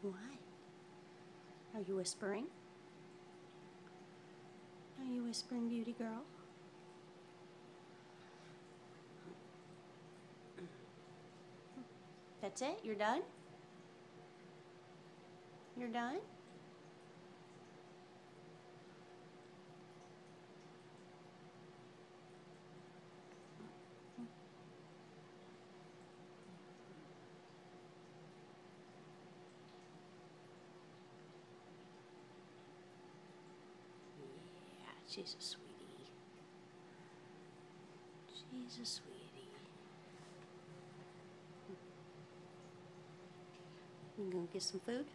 What? Are you whispering? Are you whispering, beauty girl? That's it? You're done? You're done? Yeah, she's a sweetie. She's a sweetie. You gonna get some food?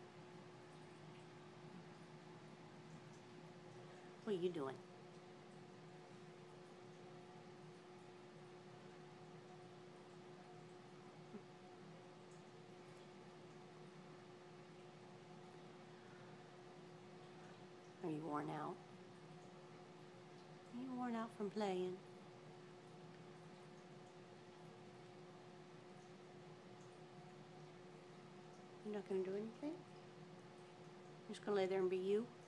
What are you doing? Are you worn out? Are you worn out from playing? You're not gonna do anything? You're just gonna lay there and be you?